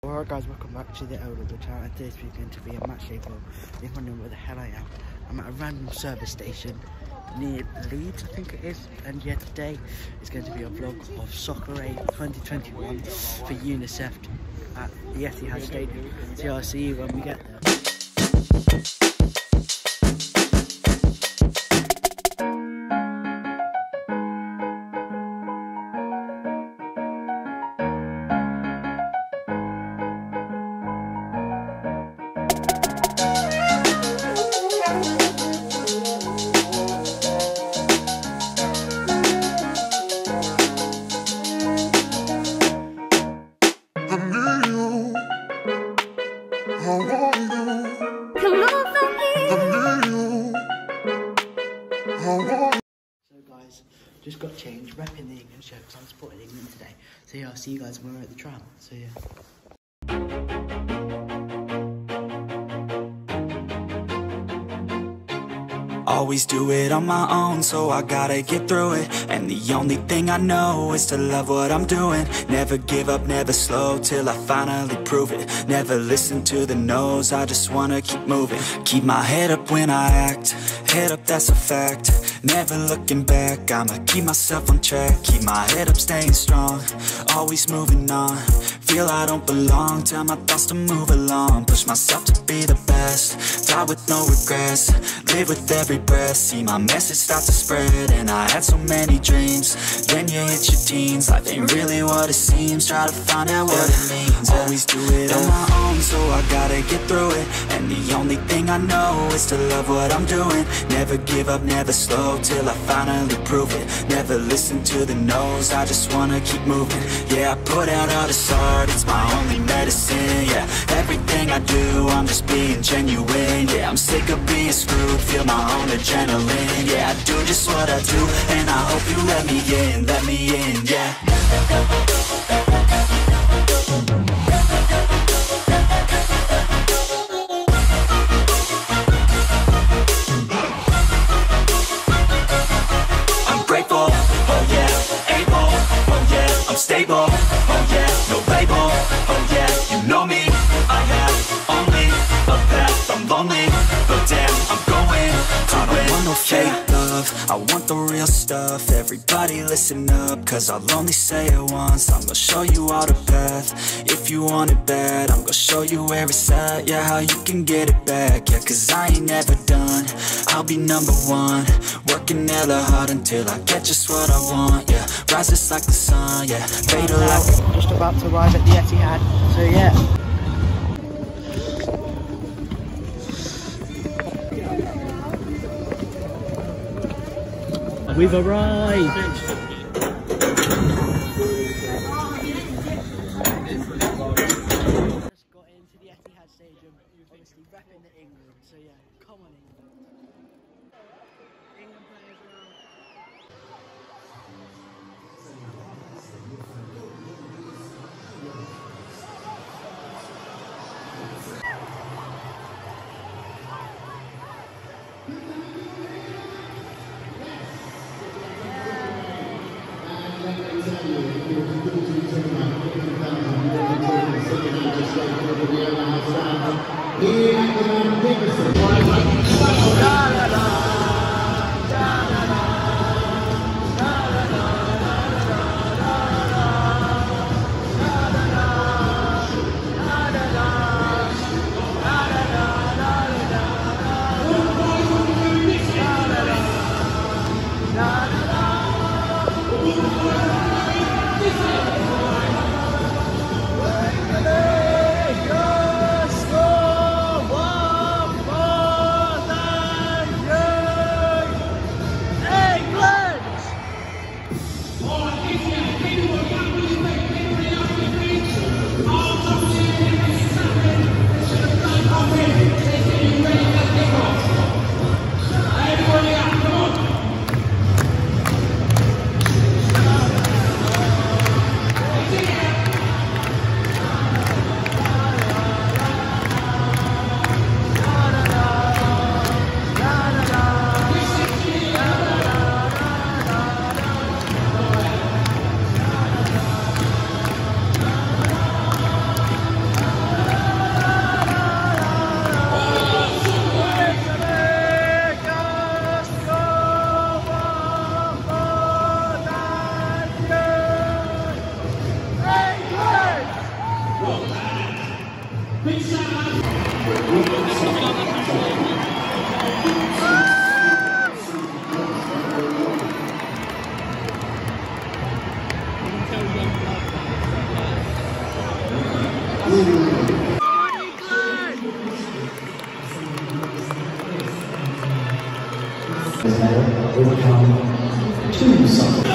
Alright guys, welcome back to the Elder channel, and today's going to be a match day vlog. You're wondering where the hell I am. I'm at a random service station near Leeds, I think it is, and yeah, today is going to be a vlog of Soccer Aid 2021 for UNICEF at the Etihad Stadium. So I'll see you when we get there. So guys, just got changed, repping the England shirt because I'm supporting England today. So yeah, I'll see you guys when we're at the tram. So yeah. Always do it on my own, so I gotta get through it. And the only thing I know is to love what I'm doing. Never give up, never slow, till I finally prove it. Never listen to the no's, I just wanna keep moving. Keep my head up when I act, head up, that's a fact. Never looking back, I'ma keep myself on track. Keep my head up, staying strong, always moving on. Feel I don't belong, tell my thoughts to move along. Push myself to be the best, die with no regrets. Live with every breath, see my message start to spread. And I had so many dreams, then you hit your teens. Life ain't really what it seems, try to find out what it means. Always do it on my own, so I gotta get through it. And the only thing I know is to love what I'm doing. Never give up, never slow, till I finally prove it. Never listen to the no's, I just wanna keep moving. Yeah, I put out all this art, it's my only medicine. Yeah, everything I do, I'm just being genuine. Yeah, I'm sick of being screwed, feel my own adrenaline. Yeah, I do just what I do, and I hope you let me in, yeah. I'm grateful, oh yeah, able, oh yeah, I'm stable, oh yeah, no label, oh yeah, you know me, I have only a path, I'm lonely, but damn, I'm going to win. I don't want no fake love, I want the real stuff. Everybody listen up, cause I'll only say it once. I'm gonna show you all the path, if you want it bad. I'm gonna show you where it's at, yeah, how you can get it back. Yeah, cause I ain't never done, I'll be number one. Working hella hard until I get just what I want, yeah. Rise just like the sun, yeah, fatal like... Just about to arrive at the Etihad, so yeah. We've arrived! Just got into the Etihad Stadium, obviously repping the England, so yeah, come on England. England players around. He Overcome 2 something.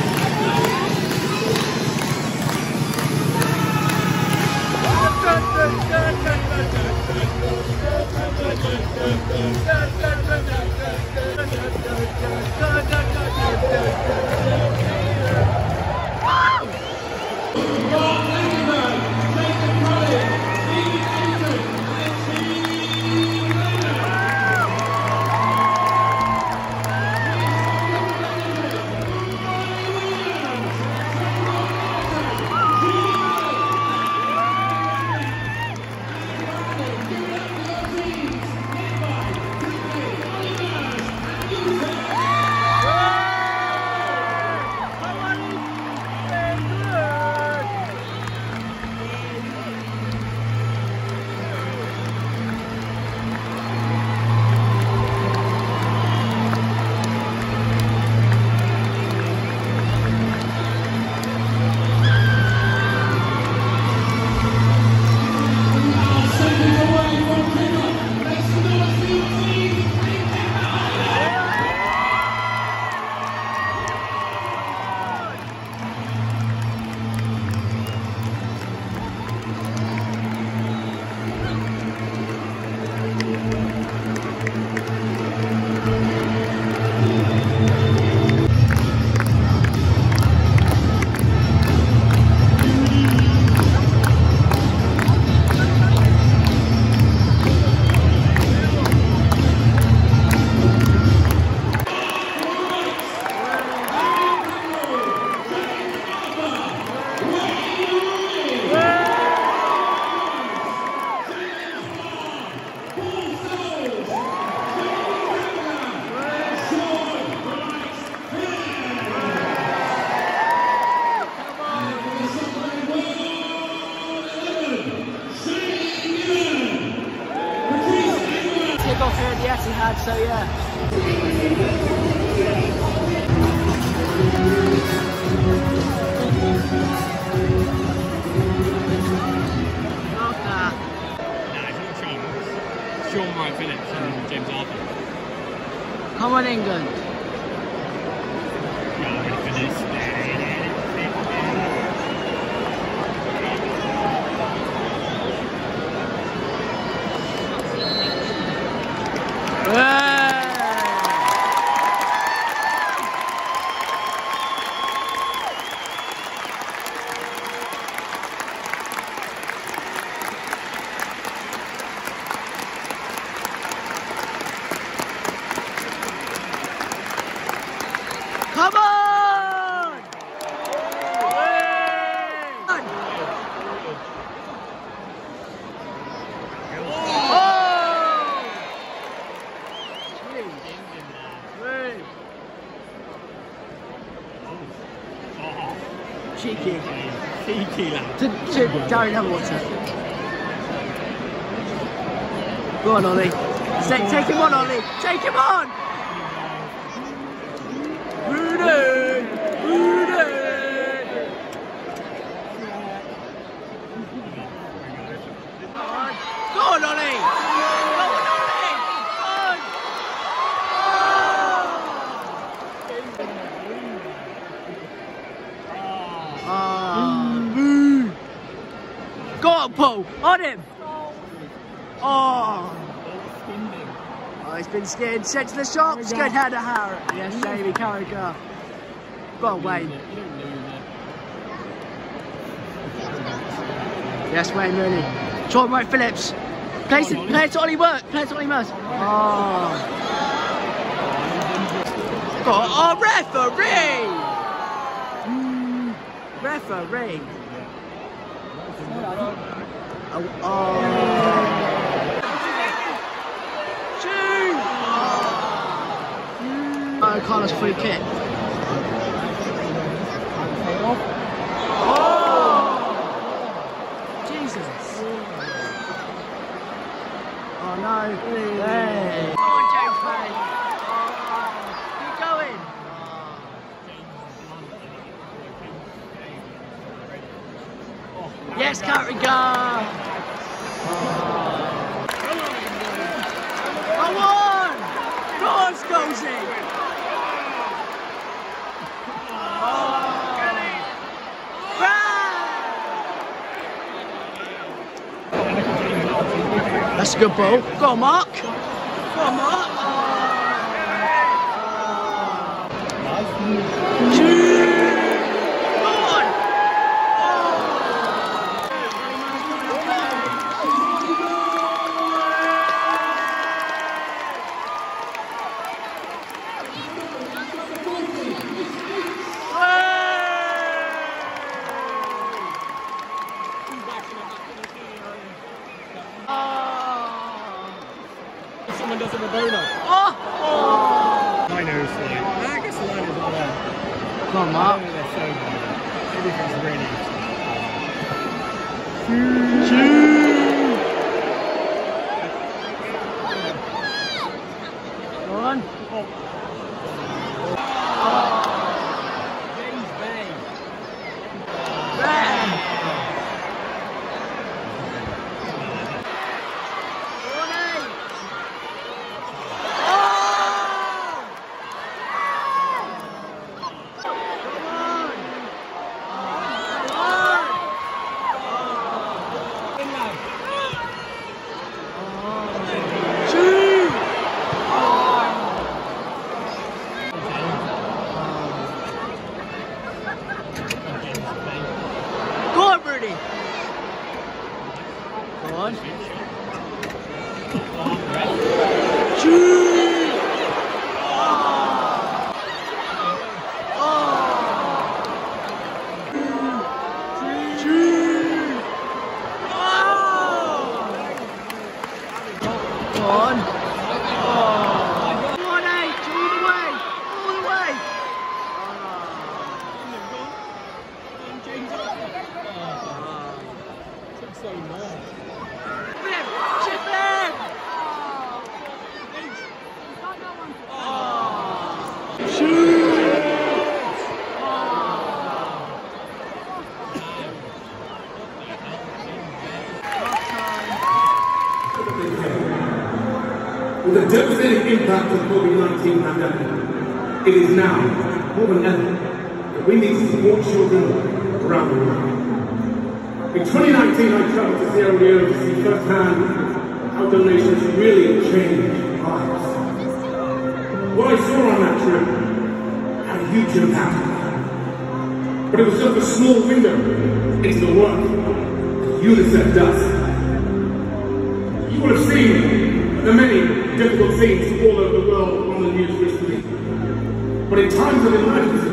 Off here at the Etihad, so yeah. Sean Wright Phillips and James Arthur. Come on, England. Yeah, ready for this. Come on! Cheeky. Cheeky lad. To Gary Hamilton. Go on, Ollie. Take him on, Ollie. Take him on! Rudy! Rudy! Go on, Ollie! Go on, Ollie! Go on, Paul! On him! Oh! Oh, he's been skinned. Sent to the shops. Good header, Harry. Yes, Jamie Carragher. Go on, Wayne. Yes, Wayne Rooney. Sean Wright Phillips. Play it to Ollie Work. Play it to Ollie Murs. Oh. Go on. Oh, referee! Referee. Oh. Oh, Carlos free kick. Oh! Jesus. Oh no. Hey. Come on, James, mate. Keep going. Yes, Carrigan. Come on. Go on, Scozy. That's a good ball. Go on, Mark. Go on, Mark. Go on. Someone does a Rabona. Oh! Liners, like, I guess the liners are there. Come on, Mark. They're so good. Maybe if it's really Go on. James Bay. Go on, Rudy. Go on. Shoot. Go on. Go on, H, all the way. All the way. So long. Chip in. With the devastating impact of COVID-19 pandemic, it is now, more than ever, that we need to support children around the world. In 2019, I traveled to Sierra Leone to see firsthand how donations really change lives. What I saw on that trip had a huge impact. But it was just a small window into the work that UNICEF does. You will have seen the many difficult scenes all over the world on the news recently. But in times of emergency,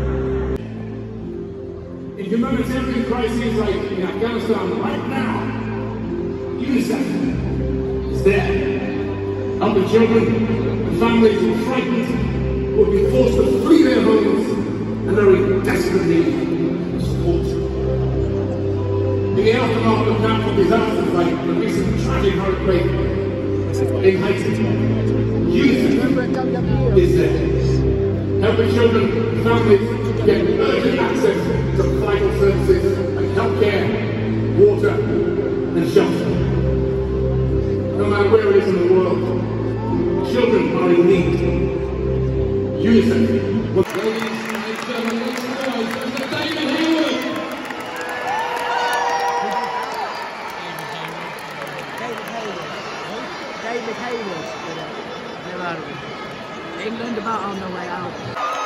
in humanitarian crises like in Afghanistan right now, UNICEF is there, helping children and families who are frightened, who have been forced to flee their homes and are in desperate need of support. In the aftermath of natural disasters like the recent tragic hurricane in Haiti, UNICEF is there, helping children and families get urgent access to vital services like healthcare, water, and shelter. No matter where it is in the world, children are in need. UNICEF. Ladies and gentlemen, Mr. David Hayward. David Hayward. England about on the way out.